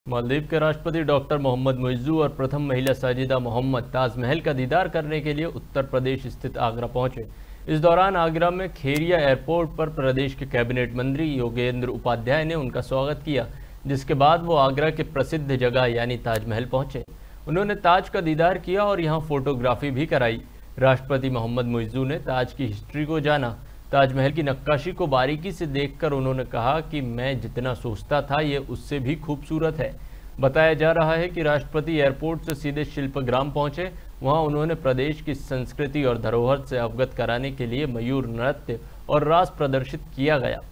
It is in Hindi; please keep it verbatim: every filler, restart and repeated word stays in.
मालदीव के राष्ट्रपति डॉक्टर मोहम्मद मुइज़्ज़ू और प्रथम महिला साजिदा मोहम्मद ताजमहल का दीदार करने के लिए उत्तर प्रदेश स्थित आगरा पहुंचे। इस दौरान आगरा में खेरिया एयरपोर्ट पर प्रदेश के कैबिनेट मंत्री योगेंद्र उपाध्याय ने उनका स्वागत किया, जिसके बाद वो आगरा के प्रसिद्ध जगह यानी ताजमहल पहुंचे। उन्होंने ताज का दीदार किया और यहाँ फोटोग्राफी भी कराई। राष्ट्रपति मोहम्मद मुइज़्ज़ू ने ताज की हिस्ट्री को जाना। ताजमहल की नक्काशी को बारीकी से देखकर उन्होंने कहा कि मैं जितना सोचता था ये उससे भी खूबसूरत है। बताया जा रहा है कि राष्ट्रपति एयरपोर्ट से सीधे शिल्पग्राम पहुंचे। वहां उन्होंने प्रदेश की संस्कृति और धरोहर से अवगत कराने के लिए मयूर नृत्य और रास प्रदर्शित किया गया।